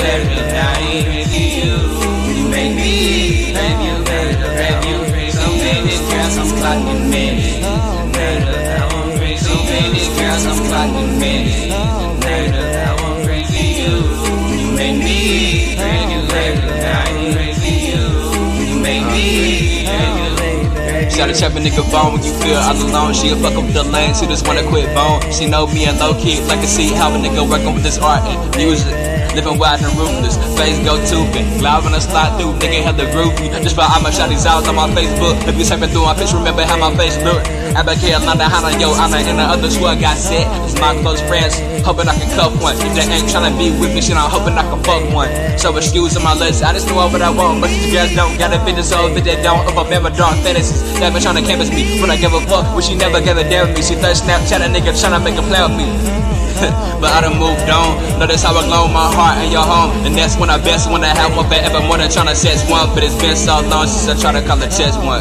every night. You make me love you, love you. So many girls, I'm clocking minutes. I want crazy. So many girls, I'm clocking minutes. I want crazy you. You make me love you, crazy you. You make me love you. Shout to chop a nigga bone when you feel all alone. She'll fuck up the lane, she just wanna quit bone. She know me and low key, like to see how a nigga working with this art and music. Living wild and ruthless, face go tubing. Glide when I slide through, nigga hella groovy. Just for all my shawty's out on my Facebook. If you typing through my pitch, remember how my face look. Abigail, London, Hannah, yo, Anna, and the other squad got set. It's my close friends, hoping I can cuff one. If they ain't tryna be with me, shit, I'm hoping I can fuck one. So excuse on my list, I just know what I want. But these girls don't got a bitch so if they don't. If I remember dark fantasies, that bitch tryna canvas me. When I give a fuck, when she never gave a damn with me. She third Snapchat, a nigga tryna make a play with me. But I done moved on. Know that's how I glow my heart and your home. And that's when I best wanna have one forever more than tryna sex one. But it's been so long since I tried to call a test one.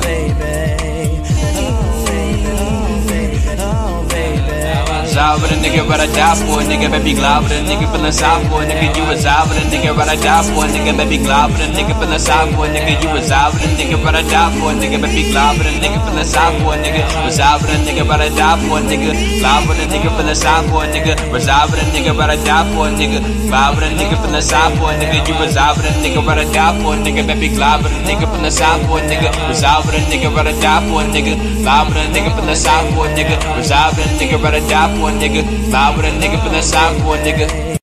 Out with a nigga, but I die for a nigga, baby glide with a nigga, feeling side for a nigga, you reside with a nigga, but I die for a nigga, baby glide with a nigga, feeling side for a nigga, you reside with a nigga, but I die for a nigga, baby glide with a nigga, feeling side for a nigga, reside with a nigga, but I die for a nigga, glide with a nigga, feeling side for a nigga, reside with a nigga, but I die for a nigga, glide with a nigga, feeling side for a nigga, you reside with a nigga, but I die for a nigga, baby glide with a nigga, feeling side for a nigga, reside with a nigga, but I die for a nigga, glide with a nigga, feeling side for a nigga, reside with a nigga, but I die for a nigga, lie with a nigga, feeling side for a nigga.